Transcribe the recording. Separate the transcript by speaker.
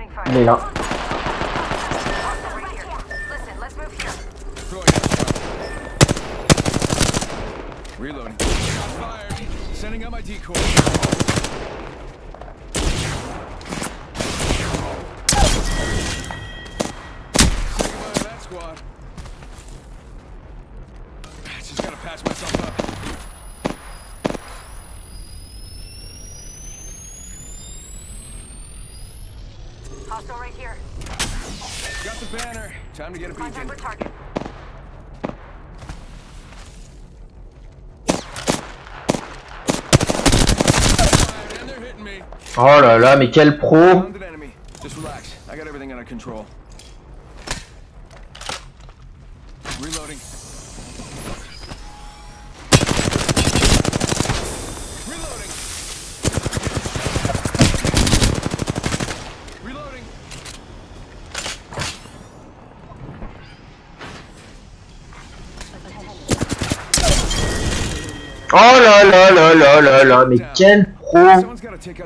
Speaker 1: Il est là.
Speaker 2: Reloading. Fired. Sending out my decoy. That squad. Just gotta patch myself up.
Speaker 3: Hostile right here.
Speaker 2: Got the banner. Time to get a beacon.
Speaker 3: Contact with target.
Speaker 2: And they're hitting me.
Speaker 1: Oh là là, mais quel pro!
Speaker 2: Found an enemy. Just relax. I got everything under control. Reloading. Reloading. Reloading.
Speaker 1: Oh là là là là là là, mais quel pro!
Speaker 2: Someone's gotta take out